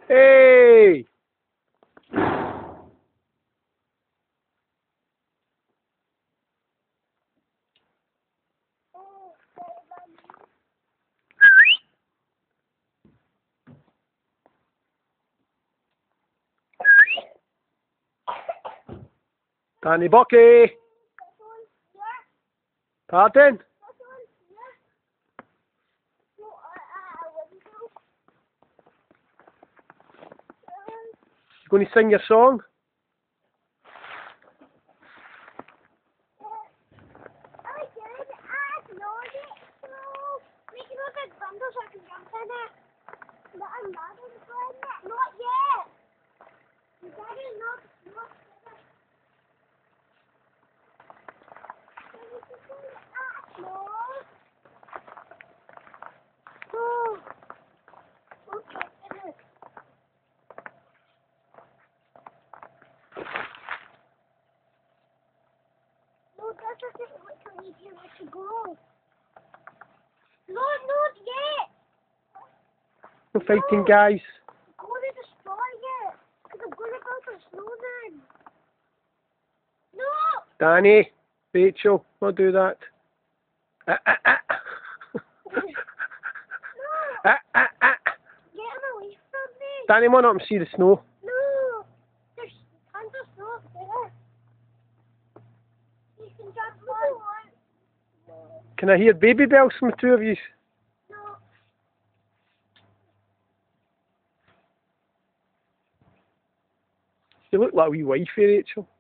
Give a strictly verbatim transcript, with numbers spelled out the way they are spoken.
Hey! Danny Bucky! Pardon? You going to sing your song? Not yet. Daddy, not, not no. Oh. Okay. No, that doesn't look like you want to go. No, not yet. No fighting, guys. I'm going to destroy it. Because I'm going to build a snowman. No! Danny, Rachel, don't do that. Ah, ah, ah. No! Ah, ah, ah. Get him away from me. Danny, come on up and see the snow. No! There's tons of snow up there. You can jump on. Can I hear baby bells from the two of you? No. You look like a wee wifey, Rachel.